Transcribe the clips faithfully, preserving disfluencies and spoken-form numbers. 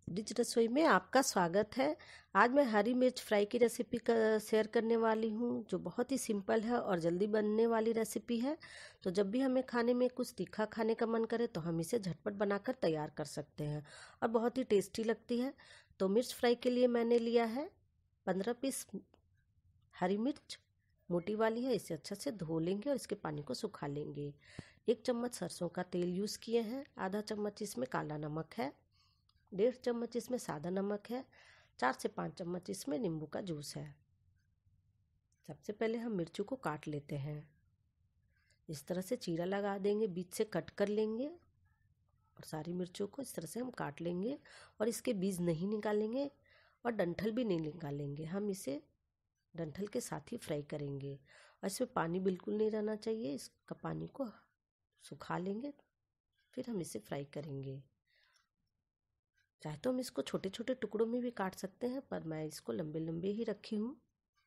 Rich रसोई में आपका स्वागत है। आज मैं हरी मिर्च फ्राई की रेसिपी का शेयर करने वाली हूँ, जो बहुत ही सिंपल है और जल्दी बनने वाली रेसिपी है। तो जब भी हमें खाने में कुछ तीखा खाने का मन करे तो हम इसे झटपट बनाकर तैयार कर सकते हैं और बहुत ही टेस्टी लगती है। तो मिर्च फ्राई के लिए मैंने लिया है पंद्रह पीस हरी मिर्च। मोटी वाली है, इसे अच्छा से धो लेंगे और इसके पानी को सुखा लेंगे। एक चम्मच सरसों का तेल यूज़ किए हैं। आधा चम्मच इसमें काला नमक है। डेढ़ चम्मच इसमें सादा नमक है। चार से पाँच चम्मच इसमें नींबू का जूस है। सबसे पहले हम मिर्चों को काट लेते हैं। इस तरह से चीरा लगा देंगे, बीच से कट कर लेंगे और सारी मिर्चों को इस तरह से हम काट लेंगे और इसके बीज नहीं निकालेंगे और डंठल भी नहीं निकालेंगे। हम इसे डंठल के साथ ही फ्राई करेंगे और इसमें पानी बिल्कुल नहीं रहना चाहिए। इसका पानी को सुखा लेंगे, फिर हम इसे फ्राई करेंगे। चाहे तो हम इसको छोटे छोटे टुकड़ों में भी काट सकते हैं, पर मैं इसको लंबे लंबे ही रखी हूँ।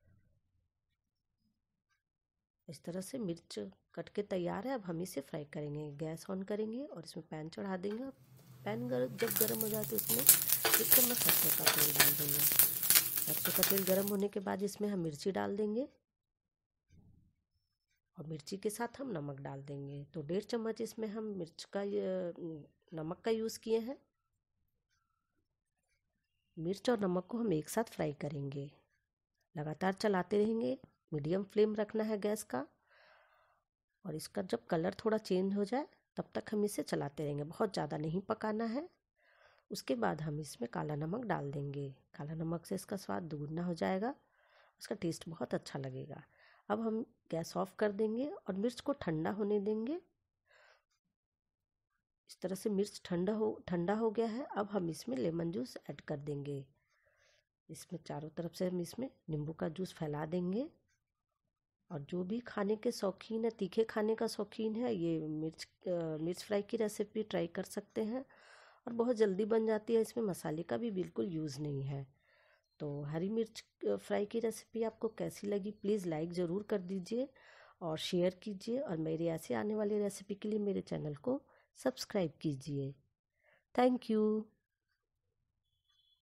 इस तरह से मिर्च कट के तैयार है। अब हम इसे फ्राई करेंगे। गैस ऑन करेंगे और इसमें पैन चढ़ा देंगे। पैन गर, जब गर्म हो जाए तो इसमें एक चम्मच सरसों का तेल डाल देंगे। सरसों का तेल गर्म होने के बाद इसमें हम मिर्ची डाल देंगे और मिर्ची के साथ हम नमक डाल देंगे। तो डेढ़ चम्मच इसमें हम मिर्च का नमक का यूज़ किए हैं। मिर्च और नमक को हम एक साथ फ्राई करेंगे। लगातार चलाते रहेंगे। मीडियम फ्लेम रखना है गैस का और इसका जब कलर थोड़ा चेंज हो जाए तब तक हम इसे चलाते रहेंगे। बहुत ज़्यादा नहीं पकाना है। उसके बाद हम इसमें काला नमक डाल देंगे। काला नमक से इसका स्वाद दुगुना हो जाएगा, उसका टेस्ट बहुत अच्छा लगेगा। अब हम गैस ऑफ कर देंगे और मिर्च को ठंडा होने देंगे। इस तरह से मिर्च ठंडा हो ठंडा हो गया है। अब हम इसमें लेमन जूस ऐड कर देंगे। इसमें चारों तरफ से हम इसमें नींबू का जूस फैला देंगे और जो भी खाने के शौकीन है, तीखे खाने का शौकीन है, ये मिर्च मिर्च फ्राई की रेसिपी ट्राई कर सकते हैं और बहुत जल्दी बन जाती है। इसमें मसाले का भी बिल्कुल यूज़ नहीं है। तो हरी मिर्च फ्राई की रेसिपी आपको कैसी लगी, प्लीज़ लाइक ज़रूर कर दीजिए और शेयर कीजिए और मेरी ऐसे आने वाली रेसिपी के लिए मेरे चैनल को सब्सक्राइब कीजिए। Thank you.